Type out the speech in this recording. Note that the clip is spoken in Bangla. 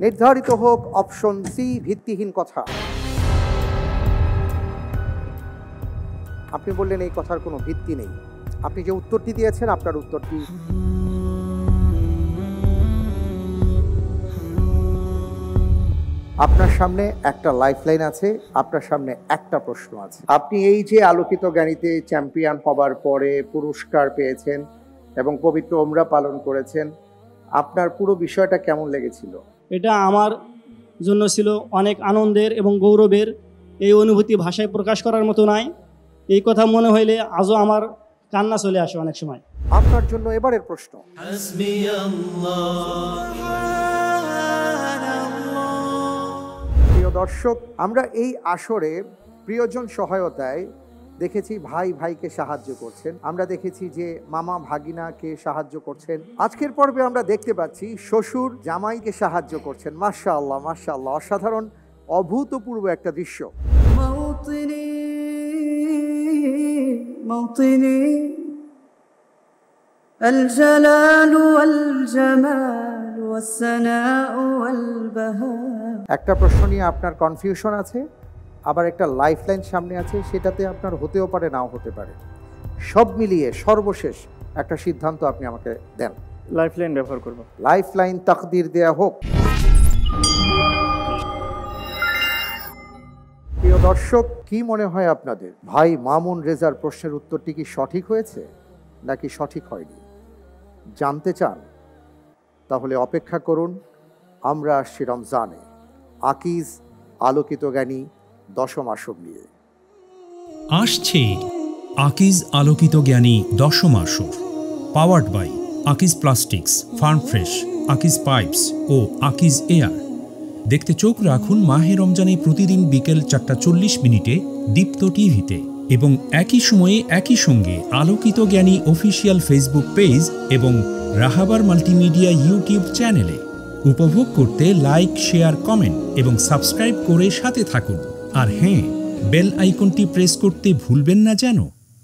নির্ধারিত হোক অপশন সি, ভিত্তিহীন কথা। আপনি বললেন এই কথার কোনো ভিত্তি নেই। আপনি যে উত্তরটি দিয়েছেন, আপনার উত্তরটি আপনার সামনে একটা লাইফলাইন আছে, আপনার সামনে একটা প্রশ্ন আছে। আপনি এই যে আলোকিত জ্ঞানীতে চ্যাম্পিয়ন হবার পরে পুরস্কার পেয়েছেন এবং পবিত্র ওমরা পালন করেছেন, আপনার পুরো বিষয়টা কেমন লেগেছিল? এটা আমার জন্য ছিল অনেক আনন্দের এবং গৌরবের। এই অনুভূতি ভাষায় প্রকাশ করার মতো নয়। এই কথা মনে হইলে আজও আমার কান্না চলে আসে অনেক সময়। আপনার জন্য এবারের প্রশ্ন। প্রিয় দর্শক, আমরা এই আসরে প্রিয়জন সহায়তায় দেখেছি ভাই ভাইকে সাহায্য করছেন, আমরা দেখেছি যে মামা ভাগিনাকে সাহায্য করছেন। আজকের পর্বে আমরা দেখতে পাচ্ছি শ্বশুর জামাইকে সাহায্য করছেন। মাশাআল্লাহ, মাশাআল্লাহ, অসাধারণ, অভূতপূর্ব একটা দৃশ্য। একটা প্রশ্ন নিয়ে আপনার কনফিউশন আছে, আবার একটা লাইফলাইন সামনে আছে, সেটাতে আপনার হতেও পারে, নাও হতে পারে। সব মিলিয়ে সর্বশেষ একটা সিদ্ধান্ত আপনি আমাকে দেন। লাইফলাইন ব্যবহার করব। লাইফলাইন তাকদির দেয়া হোক। প্রিয় দর্শক, কি মনে হয় আপনাদের, ভাই মামুন রেজার প্রশ্নের উত্তরটি কি সঠিক হয়েছে নাকি সঠিক হয়নি? জানতে চান? তাহলে অপেক্ষা করুন। আমরা আসছি রমজানে আকিজ আলোকিত জ্ঞানী দশম আসর নিয়ে। আসছে আকিজ আলোকিত জ্ঞানী দশম আসর, powered by Akij plastics, farm fresh, Akij pipes ও আকিজ এয়ার। দেখতে চোখ রাখুন মাহে রমজানে প্রতিদিন বিকেল 4:40 দীপ্ত টিভিতে এবং একই সময়ে একই সঙ্গে আলোকিত জ্ঞানী অফিসিয়াল ফেসবুক পেজ এবং রাহাবার মাল্টিমিডিয়া ইউটিউব চ্যানেলে। উপভোগ করতে লাইক, শেয়ার, কমেন্ট এবং সাবস্ক্রাইব করে সাথে থাকুন। আর হ্যাঁ, বেল আইকনটি প্রেস করতে ভুলবেন না যেন।